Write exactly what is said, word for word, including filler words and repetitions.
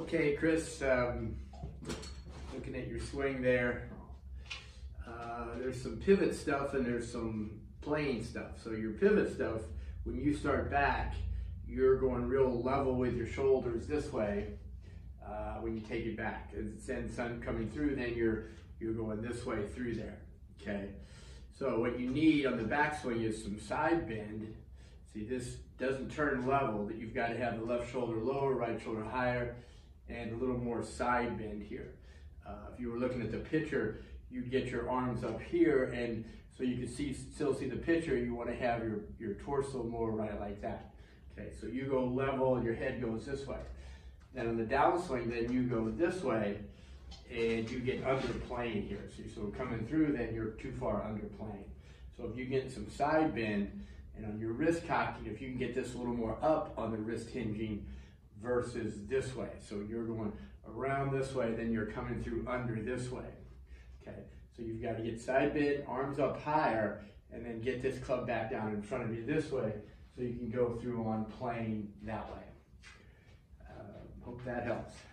Okay, Chris, um, looking at your swing there, uh, there's some pivot stuff and there's some playing stuff. So your pivot stuff, when you start back, you're going real level with your shoulders this way uh, when you take it back. As it sends sun coming through, then you're, you're going this way through there, okay? So what you need on the backswing is some side bend. See, this doesn't turn level, that you've got to have the left shoulder lower, right shoulder higher, and a little more side bend here. Uh, if you were looking at the picture, you'd get your arms up here, and so you can see, still see the picture, you want to have your, your torso more right like that. Okay, so you go level and your head goes this way. Then on the downswing, then you go this way, and you get under plane here. So, so coming through, then you're too far under plane. So if you get some side bend, and on your wrist cocking, if you can get this a little more up on the wrist hinging versus this way. So you're going around this way, then you're coming through under this way. Okay, so you've got to get side bend, arms up higher, and then get this club back down in front of you this way, so you can go through on plane that way. Uh, hope that helps.